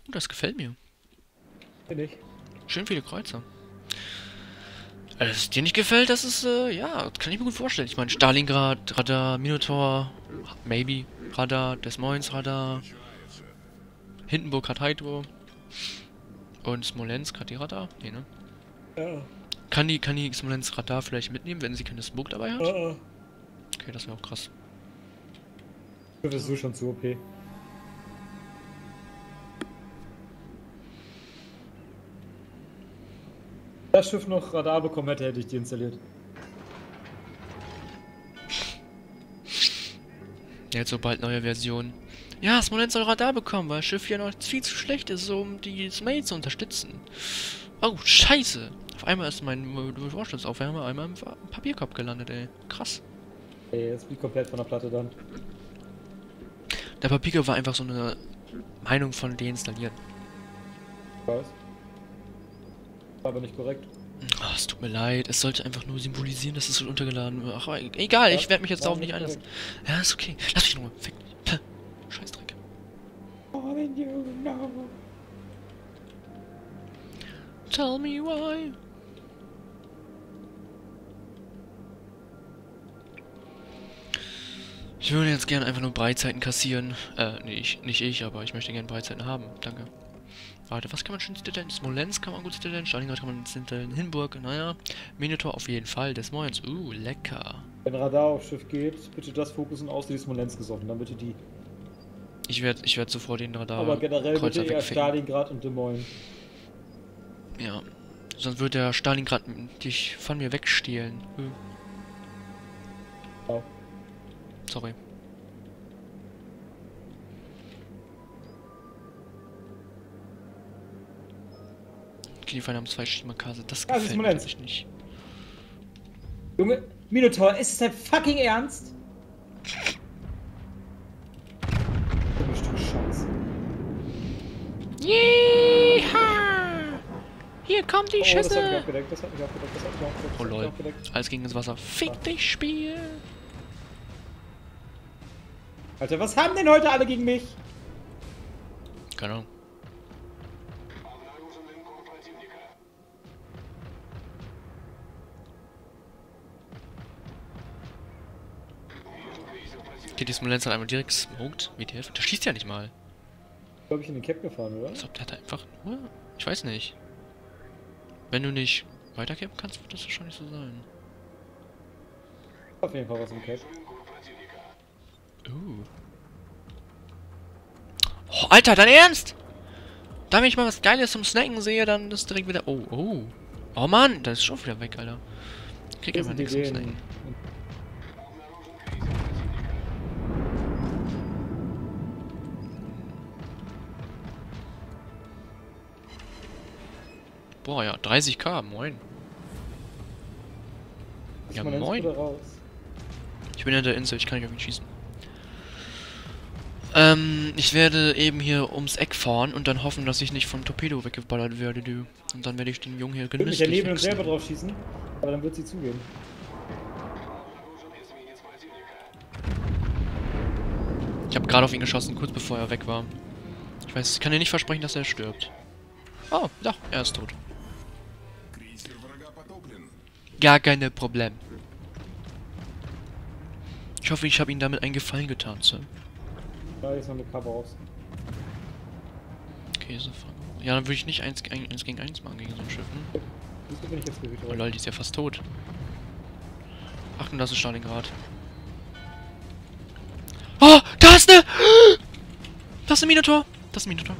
Das gefällt mir. Bin ich. Schön viele Kreuzer. Dass es dir nicht gefällt, das ist, ja, kann ich mir gut vorstellen. Ich meine, Stalingrad, Radar, Minotaur, maybe, Radar, Des Moines, Radar, Hindenburg hat Hydro und Smolensk hat die Radar? Nee, ne? Ja. Kann die Smolensk Radar vielleicht mitnehmen, wenn sie keine Smoke dabei hat? Uh. Okay, das wäre auch krass. Das ist so schon zu OP. Das Schiff noch Radar bekommen hätte, hätte ich die installiert. Jetzt so bald neue Version. Ja, Smolensk soll Radar bekommen, weil das Schiff hier noch viel zu schlecht ist, so um die Mates zu unterstützen. Oh, scheiße. Auf einmal ist mein Vorstellungsaufwärmer einmal im Papierkorb gelandet, ey. Krass. Ey, jetzt bin ich komplett von der Platte dann. Der Papierkorb war einfach so eine Meinung von deinstallieren. Ich weiß. War aber nicht korrekt. Oh, es tut mir leid, es sollte einfach nur symbolisieren, dass es runtergeladen wird. Ach, egal, ich werde mich jetzt darauf nicht einlassen. Ja, ist okay. Lass mich in Ruhe. Fick dich. Puh. Scheißdreck. Tell me why. Ich würde jetzt gerne einfach nur Breitzeiten kassieren. Nee, nicht ich, aber ich möchte gerne Breitzeiten haben. Danke. Warte, was kann man schon installieren? Smolensk kann man gut installieren, Stalingrad kann man installieren, Hindenburg, naja. Minotaur auf jeden Fall, Des Moines, lecker. Wenn Radar auf Schiff geht, bitte das fokussen aus, die Smolensk gesoffen, dann bitte die. Ich werd sofort den Radar Aber generell Kreuzer bitte eher wegficken. Stalingrad und Des Moines. Ja. Sonst wird der Stalingrad dich von mir wegstehlen. Ja. Sorry. Okay, die Feinde haben 2 Shimakase. Das Das ist gefällt mir Smolensk. tatsächlich nicht. Junge, Minotaur, ist es dein fucking Ernst? Dummes Stück Scheiße. Yeeha! Hier kommen die Oh, das hat mich Schüsse! abgedeckt, das hat mich abgedeckt, das hat mich abgedeckt. Oh Das hat mich lol. abgedeckt. Alles gegen das Wasser. Fick dich, Spiel! Alter, was haben denn heute alle gegen mich? Keine Ahnung. Okay, die Smolensk hat einmal direkt smoked. WTF? Der schießt ja nicht mal. Glaube ich in den Cap gefahren, oder? Als ob der hat einfach nur... Ich weiß nicht. Wenn du nicht weiterkämpfen kannst, wird das wahrscheinlich so sein. Auf jeden Fall was im Cap. Oh, Alter, dein Ernst? Da, wenn ich mal was Geiles zum Snacken sehe, dann ist direkt wieder... Oh. Oh Mann, das ist schon wieder weg, Alter. Ich krieg einfach nichts zum Snacken. Boah, ja, 30k, moin. Ja, moin. Ich bin in der Insel, ich kann nicht auf ihn schießen. Ich werde eben hier ums Eck fahren und dann hoffen, dass ich nicht vom Torpedo weggeballert werde, du. Und dann werde ich den Jungen hier Ich würde mich genüsslich daneben und selber wechseln. drauf schießen, aber dann wird sie zugehen. Ich habe gerade auf ihn geschossen, kurz bevor er weg war. Ich kann dir nicht versprechen, dass er stirbt. Oh, doch, er ist tot. Gar keine Problem. Ich hoffe, ich habe ihm damit einen Gefallen getan, Sir. Da ist noch eine Cover raus. Okay, so. Ja, dann würde ich nicht 1 gegen 1 machen gegen so ein Schiff, ne? Wieso bin ich jetzt gewählt Oh worden? lol, die ist ja fast tot. Achtung, das ist Stalingrad. Oh, da ist eine... Das ist ein Minotaur. Das ist ein Minotaur.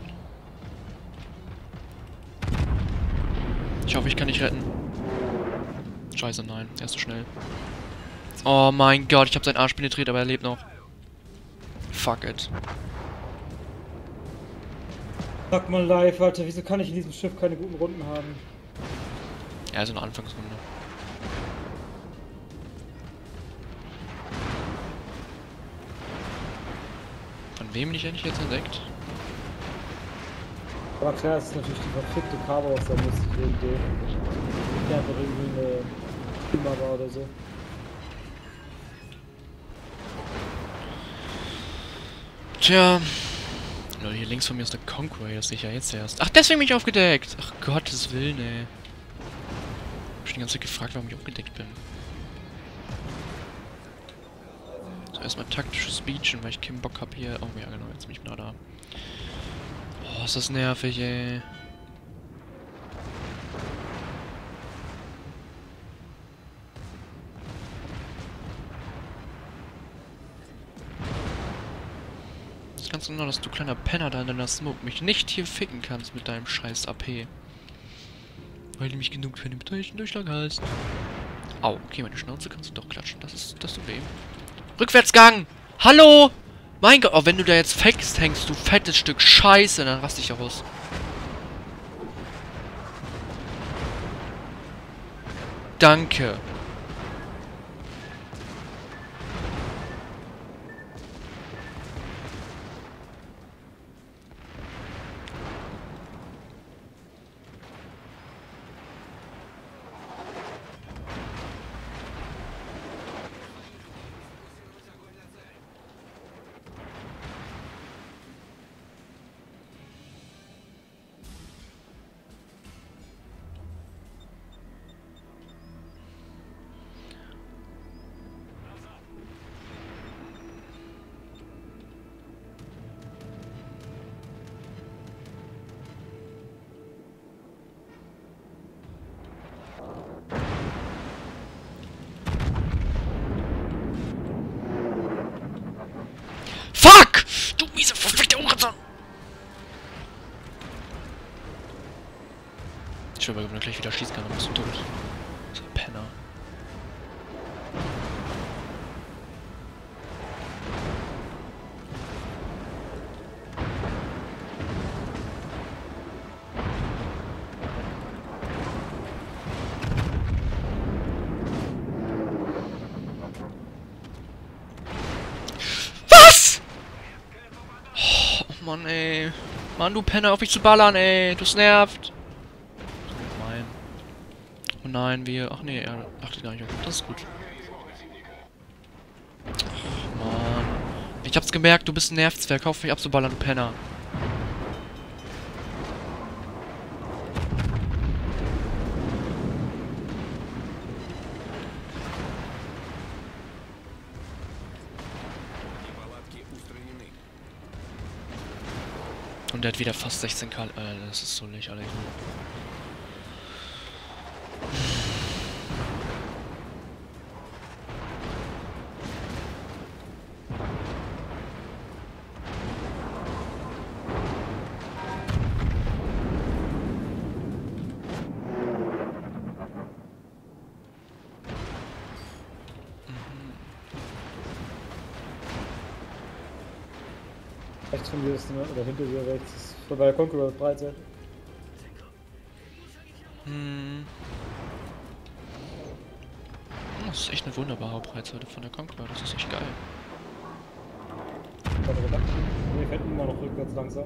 Ich hoffe, ich kann dich retten. Scheiße, nein. Er ist zu schnell. Oh mein Gott, ich habe seinen Arsch penetriert, aber er lebt noch. Fuck it. Sag mal live, Alter, wieso kann ich in diesem Schiff keine guten Runden haben? Ja, so eine Anfangsrunde. Von wem bin ich eigentlich jetzt entdeckt? Aber klar, es ist natürlich die verfickte Cover aus der lustige Idee. Die einfach irgendwie eine Klima war oder so. Tja, Lol, hier links von mir ist der Conqueror, das sehe ich ja jetzt erst. Ach, deswegen bin ich aufgedeckt! Ach, Gottes Willen, ey. Ich hab die ganze Zeit gefragt, warum ich aufgedeckt bin. So, erstmal taktisches Speechen, weil ich keinen Bock hab hier... Oh ja, genau, jetzt bin ich wieder da. Oh, ist das nervig, ey. Ganz genau, dass du kleiner Penner da in deiner Smoke mich nicht hier ficken kannst mit deinem scheiß AP. Weil du mich genug für den Durchschlag hast. Au, okay, meine Schnauze kannst du doch klatschen. Das tut weh. Rückwärtsgang! Hallo! Mein Gott, oh, wenn du da jetzt fest hängst, du fettes Stück Scheiße, dann raste ich aus. Danke. Fuck! Du miese verfickte Unratzer! Ich schwöre, wenn er gleich wieder schießen kann, dann bist du tot. So ein Penner. Mann, ey. Mann, du Penner, auf mich zu ballern, ey. Das nervt. Nein. Oh nein, wir... Ach nee, er achtet gar nicht auf. Das ist gut. Ach, Mann. Ich hab's gemerkt, du bist ein Nervzwerg. Auf mich abzuballern, du Penner. Und der hat wieder fast 16k. Das ist so lächerlich. Rechts von dir ist, ne? Oder hinter dir rechts ist vorbei der Conqueror Breitseite. Das ist echt eine wunderbare Breitseite von der Conqueror. Das ist echt geil. Wir könnten immer noch rückwärts langsam.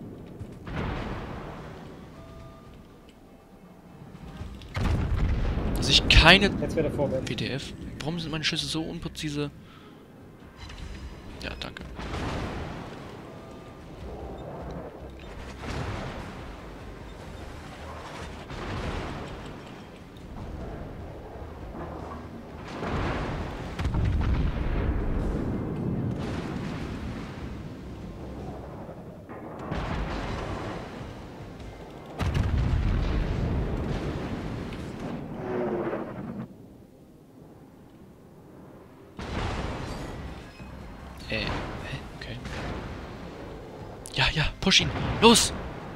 Dass ich keine Jetzt wäre der vorwärts. PDF. Warum sind meine Schüsse so unpräzise? Ja, danke. Hä? Okay. Ja, ja, push ihn. Los!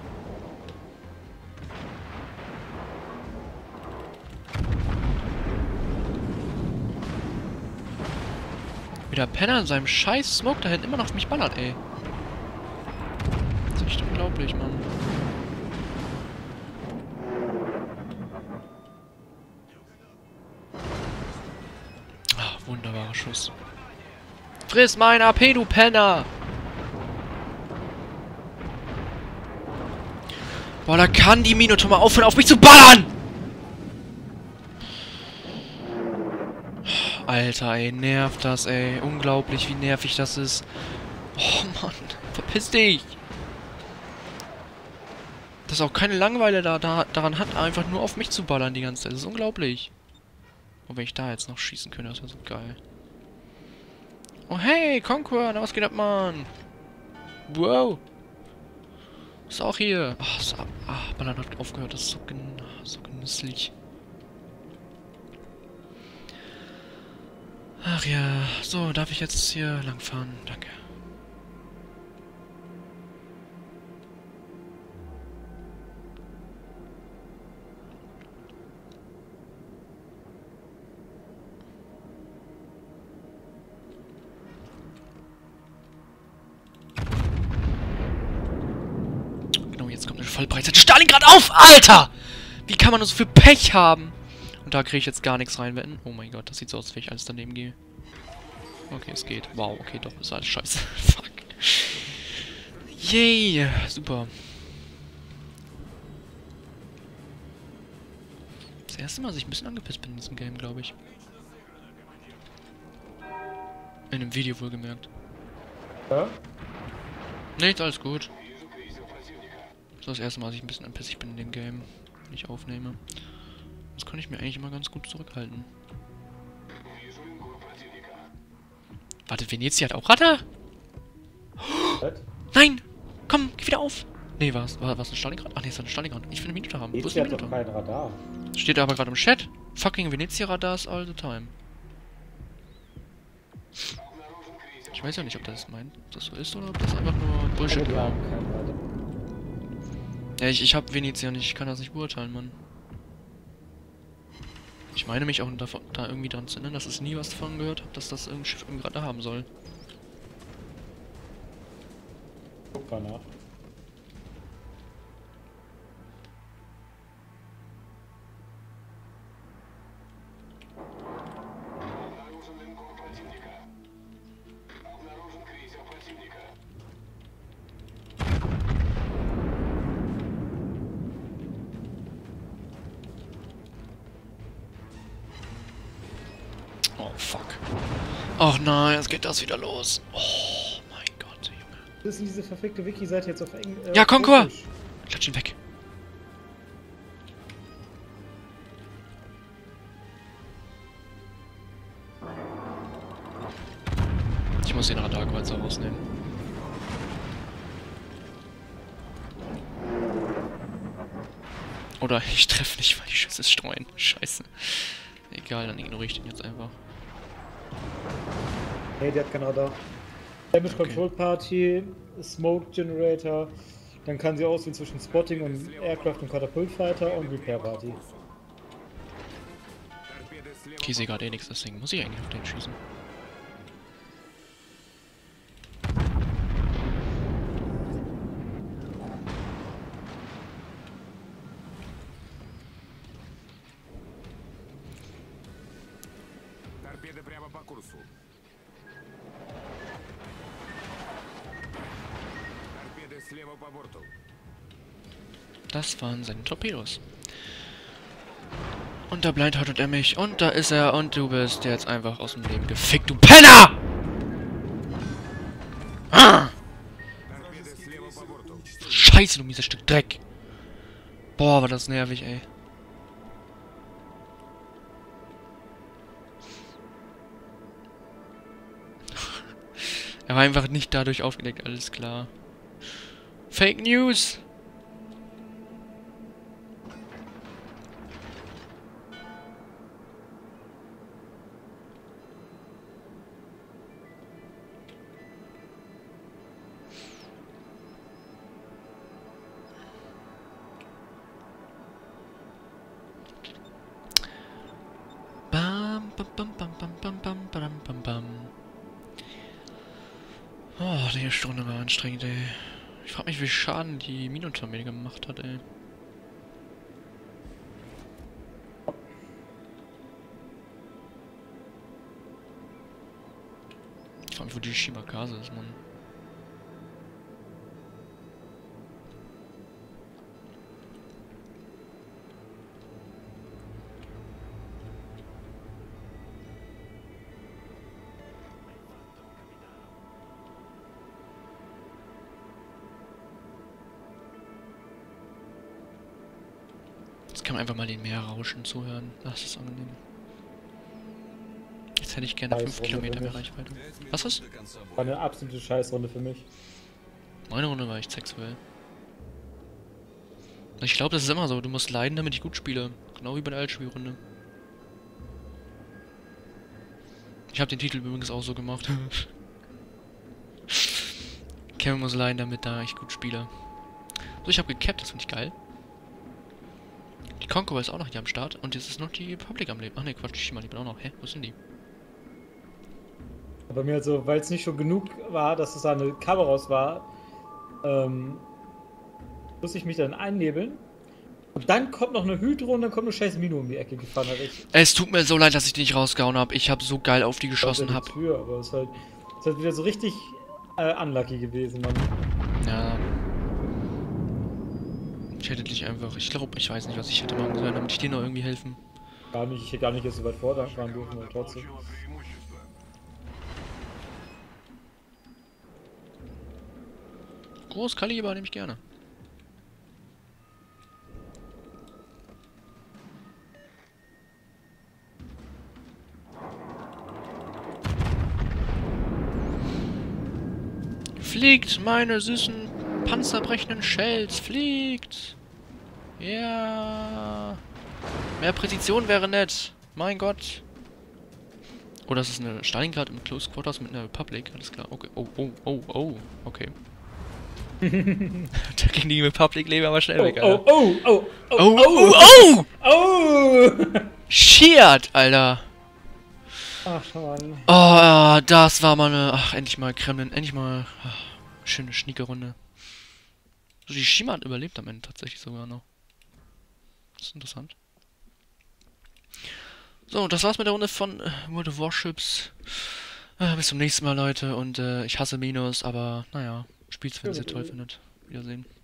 Wie der Penner in seinem scheiß Smoke da hinten immer noch auf mich ballert, ey. Das ist echt unglaublich, Mann. Ah, wunderbarer Schuss. Friss mein AP, du Penner! Boah, da kann die Minotaur mal aufhören, auf mich zu ballern! Alter, ey, nervt das, ey. Unglaublich, wie nervig das ist. Oh, Mann. Verpiss dich! Dass auch keine Langeweile daran hat, einfach nur auf mich zu ballern die ganze Zeit. Das ist unglaublich. Und wenn ich da jetzt noch schießen könnte, das wäre so geil. Oh hey, Conquer, na was geht ab, Mann? Wow. Ist auch hier. Ach, Ballern hat aufgehört, das ist so genüsslich. Ach ja, so, darf ich jetzt hier langfahren? Danke. Genau, jetzt kommt eine Vollbreite. Stalingrad auf, Alter! Wie kann man nur so viel Pech haben? Und da kriege ich jetzt gar nichts reinwetten. Oh mein Gott, das sieht so aus, als wenn ich alles daneben gehe. Okay, es geht. Wow, okay, doch, ist alles scheiße. Fuck. Yay, super. Das erste Mal, dass ich ein bisschen angepisst bin in diesem Game, glaube ich. In einem Video wohlgemerkt. Ja? Nichts, alles gut. Das ist das erste Mal, dass ich ein bisschen anpissig bin in dem Game, wenn ich aufnehme. Das kann ich mir eigentlich immer ganz gut zurückhalten. Warte, Venezia hat auch Radar? Was? Nein! Komm, geh wieder auf! Nee, war es ein Stalingrad? Ach nee, es war ein Stalingrad. Ich will eine Minute haben. Wo ist die Venezia hat doch Minute? kein Radar. Steht aber gerade im Chat. Fucking Venezia Radars all the time. Ich weiß ja nicht, ob das meint, ob das so ist oder ob das einfach nur Bullshit Aber die war. haben kein Radar. Ja, ich hab Venezia nicht, ich kann das nicht beurteilen, Mann. Ich meine mich auch da irgendwie dran zu erinnern, dass ich nie was davon gehört habe, dass das irgendein Schiff irgendwie gerade haben soll. Guck mal nach. Oh, fuck. Ach nein, jetzt geht das wieder los. Oh mein Gott, Junge. Das ist diese verfickte Wiki-Seite jetzt auf Englisch. Ja, Conquer! Klatsch ihn weg. Ich muss den Radarkreuzer rausnehmen. Oder ich treffe nicht, weil die Schüsse streuen. Scheiße. Egal, dann ignoriere ich den jetzt einfach. Hey, der hat kein Radar. Damage Okay. Control Party, Smoke Generator. Dann kann sie auswählen zwischen Spotting und Aircraft und Katapultfighter und Repair Party. Okay, ich sehe gerade eh nichts, deswegen muss ich eigentlich auf den schießen. Торпеды прямо по курсу. Торпеды слева по борту. Das waren seine Torpedos. Und da blindhoutet er mich. Und da ist er. Und du bist jetzt einfach aus dem Leben gefickt, du Penner! Ah! Торпеды слева по борту. Scheiße, du mieses Stück Dreck. Boah, war das nervig, ey. Er war einfach nicht dadurch aufgedeckt, alles klar. Fake News! Bam, bam, bam, bam, bam, bam, bam, bam, bam, bam. Oh, die Stunde war anstrengend, ey. Ich frag mich, wie Schaden die Minotaur mir gemacht hat, ey. Ich frag mich, wo die Shimakase ist, Mann. Jetzt kann man einfach mal den Meerrauschen zuhören. Das ist angenehm. Jetzt hätte ich gerne 5 Scheißrunde Kilometer für mehr mich. Reichweite. Was ist? War eine absolute Scheißrunde für mich. Meine Runde war echt sexuell. Ich glaube, das ist immer so. Du musst leiden, damit ich gut spiele. Genau wie bei der Altspielrunde. Ich habe den Titel übrigens auch so gemacht. Kevin muss leiden, damit da ich gut spiele. So, ich habe gecapped, das finde ich geil. Die Conqueror ist auch noch hier am Start. Und jetzt ist noch die Public am Leben. Ach ne, Quatsch, die bin auch noch. Hä? Wo sind die? Bei mir also, weil es nicht schon genug war, dass es da eine Cover raus war, muss ich mich dann einnebeln. Und dann kommt noch eine Hydro und dann kommt eine scheiß Mino um die Ecke gefahren. Es tut mir so leid, dass ich die nicht rausgehauen habe. Ich habe so geil auf die geschossen. Aber es ist halt wieder so richtig unlucky gewesen, Mann. Ja. Ich hätte dich einfach... Ich glaube, ich weiß nicht, was ich hätte machen sollen, damit ich dir noch irgendwie helfen. Gar nicht, ich hätte gar nicht jetzt so weit vorfahren dürfen, aber trotzdem. Großkaliber nehme ich gerne. Fliegt, meine süßen panzerbrechenden Shells, fliegt! Ja! Mehr Präzision wäre nett. Mein Gott. Oh, das ist eine Stalingrad im Close Quarters mit einer Republic. Alles klar. Okay. Oh. Okay. Da ging die Republic leben aber schnell weg, Alter. Oh! Shit, Alter. Ach, Mann. Oh, das war mal eine... Ach, endlich mal Kremlin. Endlich mal... Ach, schöne, schnieke Runde. So, die Shima hat überlebt am Ende tatsächlich sogar noch. Das ist interessant. So, das war's mit der Runde von World of Warships. Bis zum nächsten Mal, Leute. Und ich hasse Minus, aber naja, spielt's, wenn ihr es toll findet. Wiedersehen.